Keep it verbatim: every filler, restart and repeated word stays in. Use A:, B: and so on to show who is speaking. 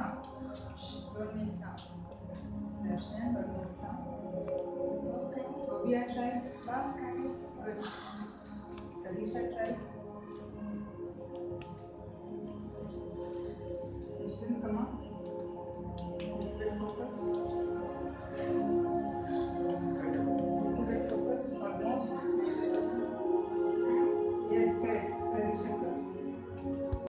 A: Don't make sound. Darshan, don't make sound. Okay. So we are trying.